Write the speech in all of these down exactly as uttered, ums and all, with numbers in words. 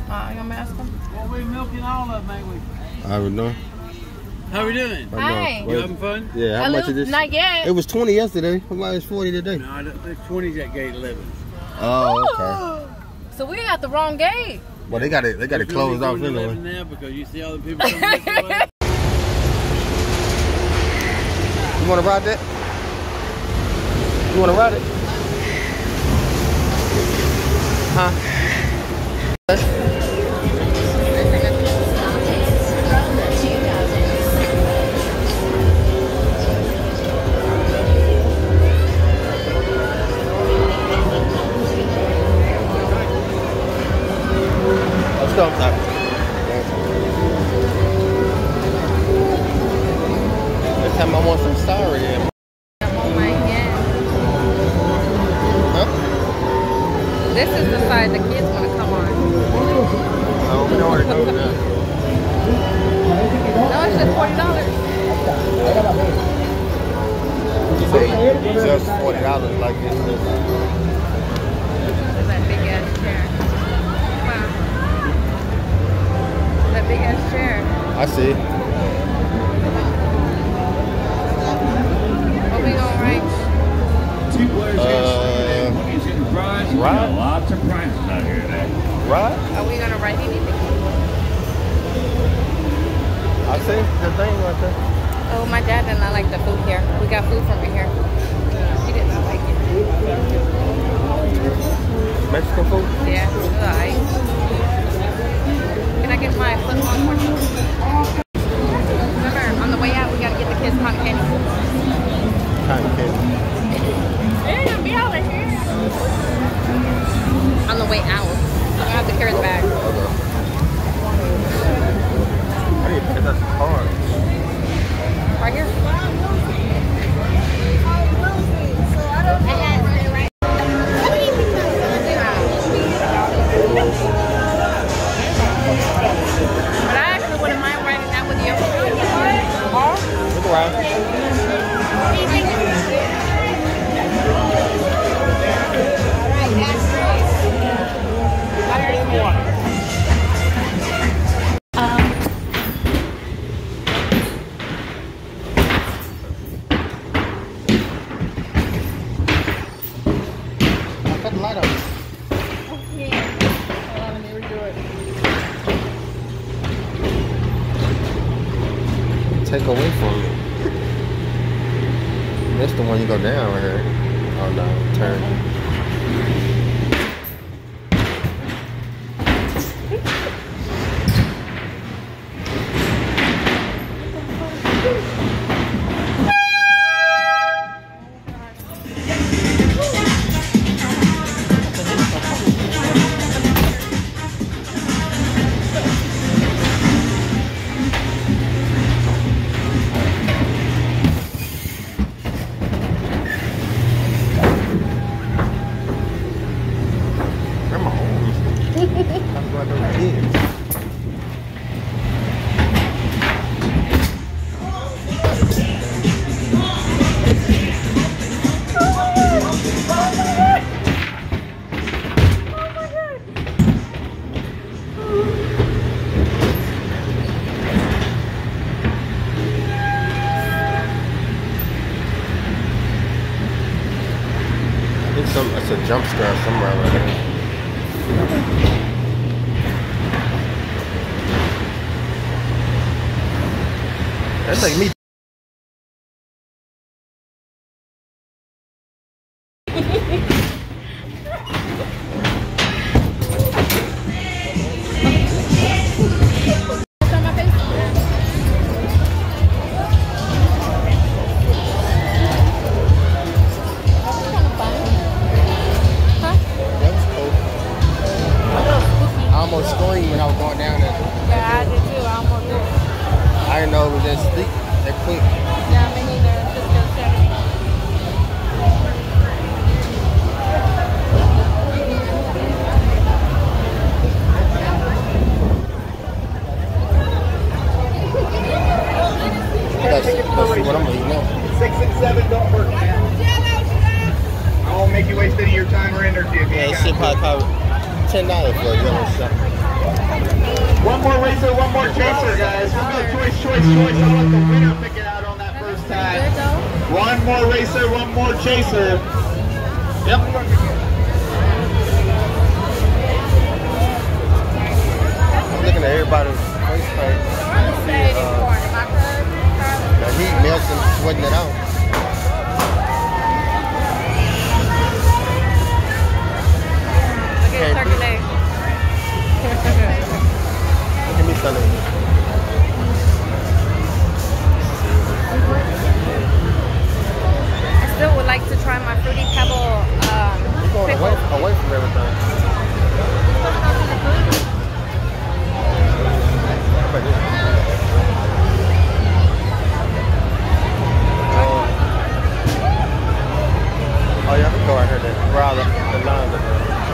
Uh, you want me to ask them? Well, we're milking all of them, ain't we? How we doing? How we doing? Hi. You having fun? Yeah, how I much lose, is this? Not yet. It was twenty yesterday. Why is forty today? No, the twenties at gate eleven. Oh, okay. So we got the wrong gate. Well, they got it. They got it closed off anyway. Now because you see all the people coming this way. You want to ride that? You want to ride it? Huh? Let's go. Next time I want some sorry in. Oh my god. Huh? This is the side the kids want to come on. Oh, we don't want to go now. No, it's just forty dollars. You say just forty dollars like this. Look at that big ass chair. Wow. That big ass chair. I see. What we gonna write? Uh, right? Lots of prizes out here today. right? Are we gonna write anything? I see the thing right there. Oh, my dad did not like the food here. We got food from here. He did not like it. Mexican food? Yeah, it was alright. Can I get my foot long one? Remember, on the way out, we gotta get the kids cotton candy. Cotton candy. They're gonna be out of here. On the way out, I'm gonna have to carry the bag. I need to pick up the car. Right here. But I actually wouldn't mind writing that with you. Look around. Cut the light off. Take away from me. That's the one you go down right here. Oh no, turn. Some, it's a jump scare somewhere right there. That's like me. When I was going down there. Yeah, I did too. I almost did. I didn't know it was that steep, that quick. Yeah, me neither. It's just go seventy. Let's see, let's see what I'm eating now. Six and seven don't work. I won't make you waste any of your time or energy if you Yeah, ain't this shit got probably cost ten dollars for a yellow shot. One more racer, one more chaser, guys. We'll go choice, choice, choice. I'll let the winner pick it out on that first time. One more racer, one more chaser. Yep. I'm looking at everybody's face paint. The heat melts and sweating it out. Look at his turkey leg. Give me some of it. I still would like to try my Fruity Pebble um, You're going away, away from everything. How about this? Oh yeah, I can go right here then. Where all the, the lines are.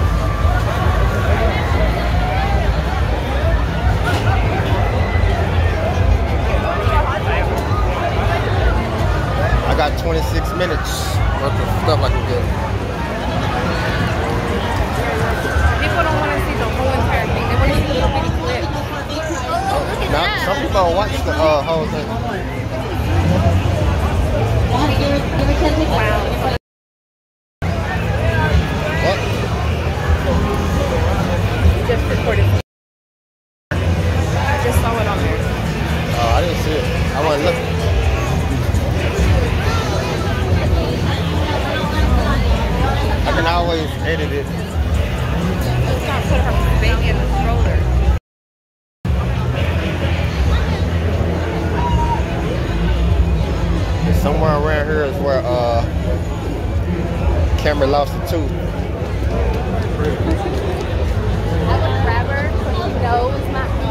I got twenty-six minutes worth of stuff like we did. People don't want to see the whole entire thing. They want to see little bitty clips. Oh, now, some people don't watch the uh, whole thing. Wow. What? Just recorded. I just saw it on there. Oh, I didn't see it. I wasn't looking. I can always edit it. Let's not put her baby in the stroller. Somewhere around here is where uh, Cameron lost a tooth. I would grab her because she knows not to.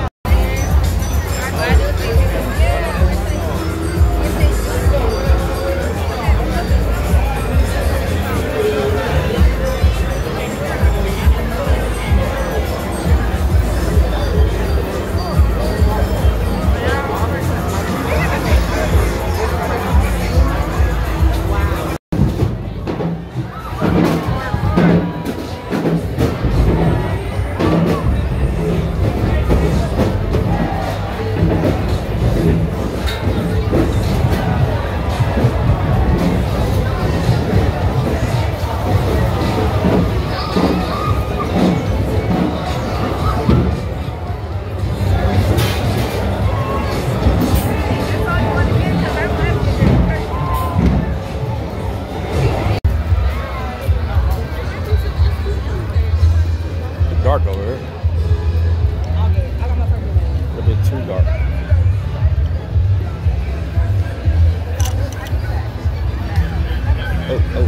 Dark over here. A bit too dark. Oh, oh.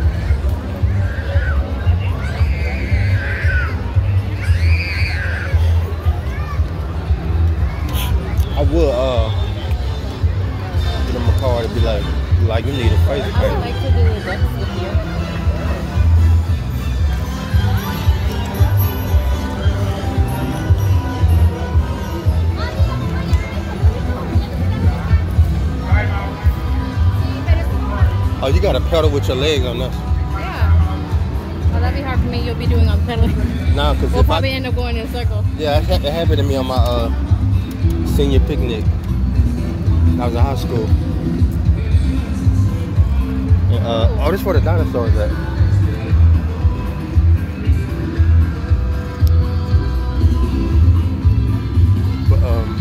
I would uh get in my car to be like, like you need a face I would paint. like to do the ducks with you. Oh, you gotta pedal with your legs on this. Yeah. Oh, that'd be hard for me. You'll be doing on pedaling. Nah, cause We'll if probably I, end up going in a circle. yeah, it, ha it happened to me on my uh senior picnic. I was in high school. And, uh, oh, this is where the dinosaurs at. But um.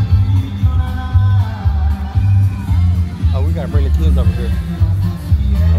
Oh, we gotta bring the kids over here.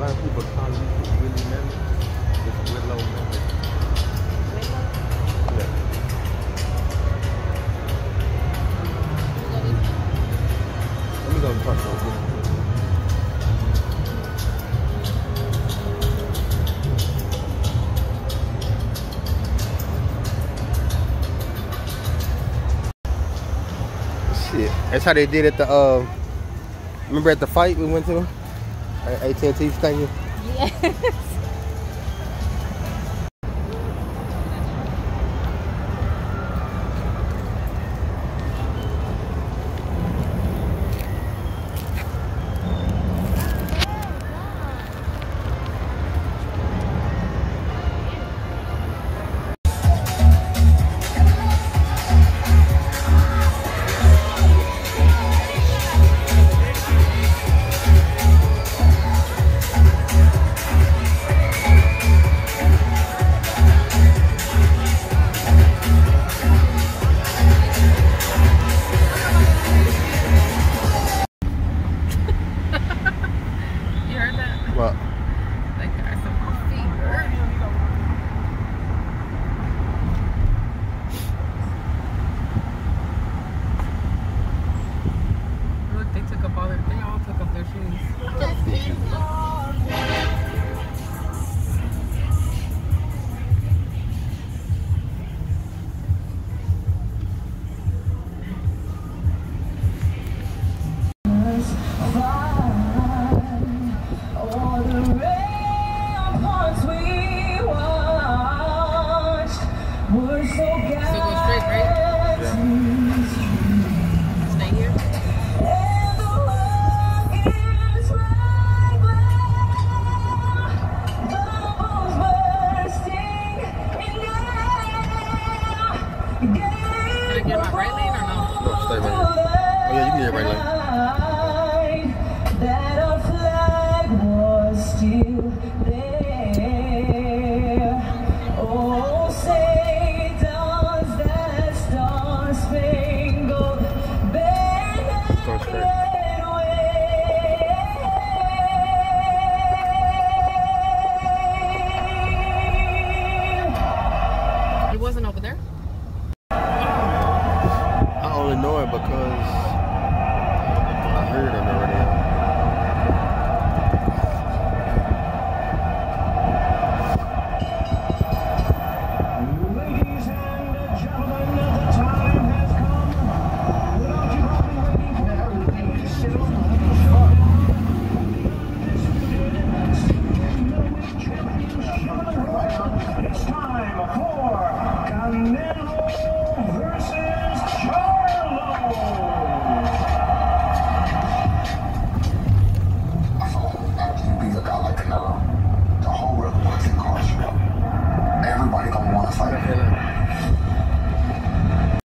why people call you Willie Melon? It's Willow Melon. Yeah. Let me go and talk to her. Shit, that's how they did at the, uh, remember at the fight we went to? At A T and T Stadium? Yes. What? Like there's some feet. Look, they took up all their, they all took off their shoes.